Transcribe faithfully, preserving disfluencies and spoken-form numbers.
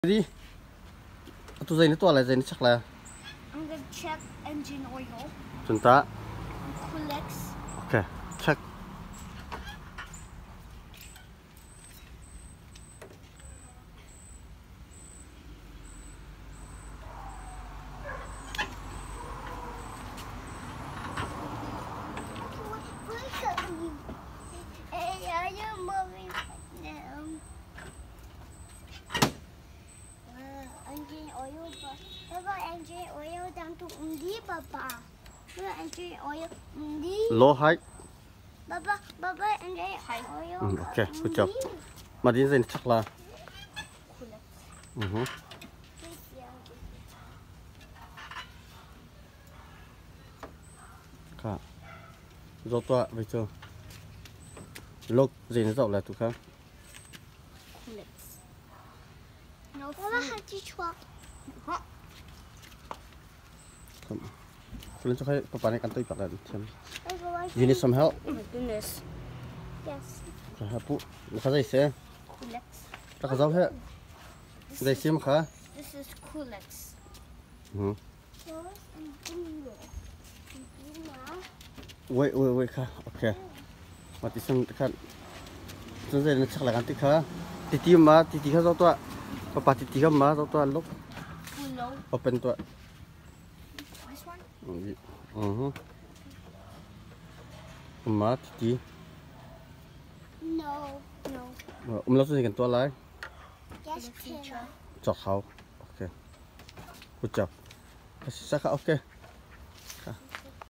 Đi. Tu dây nó to là dây nó chắc là. I'm gonna check engine oil. Chúng ta. Cool. Ok, check. Engine oil, Papa. Engine oil down to undi, Papa. Engine oil undi. Low high. Papa, Papa, engine oil. Mm, okay, good job. Mà đi dây nó chắc là. Cool. Mhm. Cả. Rồi tọa vậy chưa? Lúc dây nó rộng là tụi khác. No, Papa had to swap. Kalian coba papanik kantoy pa kan. You need some help? Oh my goodness. Yes. Hapu, nakasay siya. Cool. Nakasaw he. Dai sim ka. This is Cool. Mhm. Wait, wait, wait ka. Okay. Mati sam kan. Chúng ta chắc là kan tik ka. Titi ma, titi ka sao tua. Papa titi ka ma sao tua lock. Cool. Open tua. This one? Mhm. Ma titi. No. No. Um lo tu kan tua lai. Yes, teacher. Chọc hậu. Ok. Good job. Saka okay.